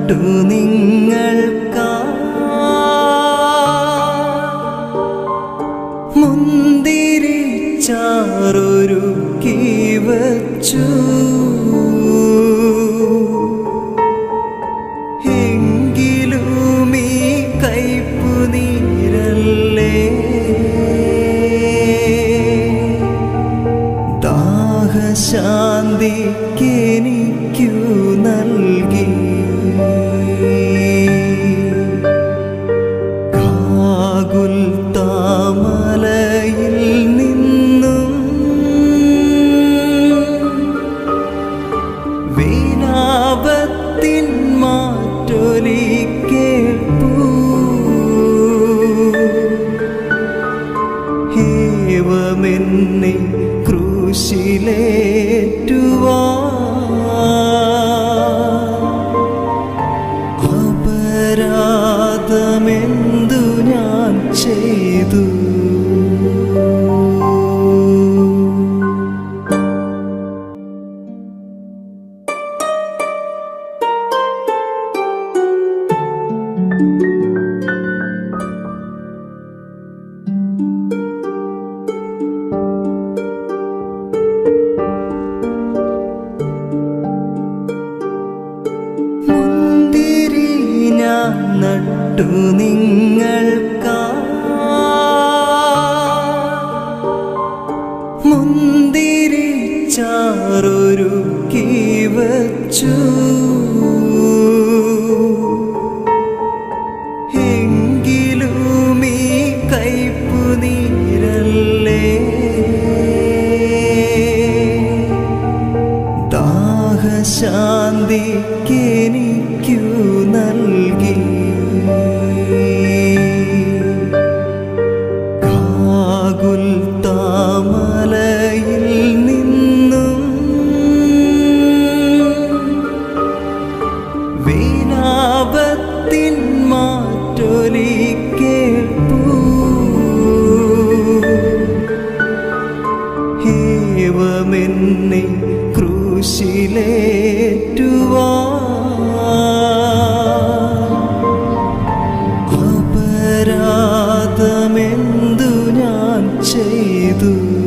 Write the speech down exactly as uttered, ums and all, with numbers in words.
നട്ടു നിങ്ങൾക്കാ മുന്തിരി ചാറൊരുക്കി വച്ചു എങ്കിലും ഈ കയ്പുനീരല്ലേ ദാഹശാന്തിക്കെനിക്കു നൽകി കാകുൽത്താമലയിൽ നിന്നും വിലാപത്തിൻ മാറ്റൊലി കേൾപ്പൂ ഏവമെന്നെ ക്രൂശിലേറ്റുവാ അപരാധമെന്തു ഞാൻ ചെയ്തു നട്ടു നിങ്ങൾക്കാ മുന്തിരി ചാറൊരുക്കി വച്ചു എങ്കിലും ഈ കയ്പുനീരല്ലേ ദാഹശാന്തിക്കെനിക്കു നൽകി കാകുൽത്താമലയിൽ നിന്നും വിലാപത്തിൻ മാറ്റൊലി കേൾപ്പൂ ഏവമെന്നെ ക്രൂശിലേറ്റുവാ അപരാധമെന്തു ഞാൻ ചെയ്തു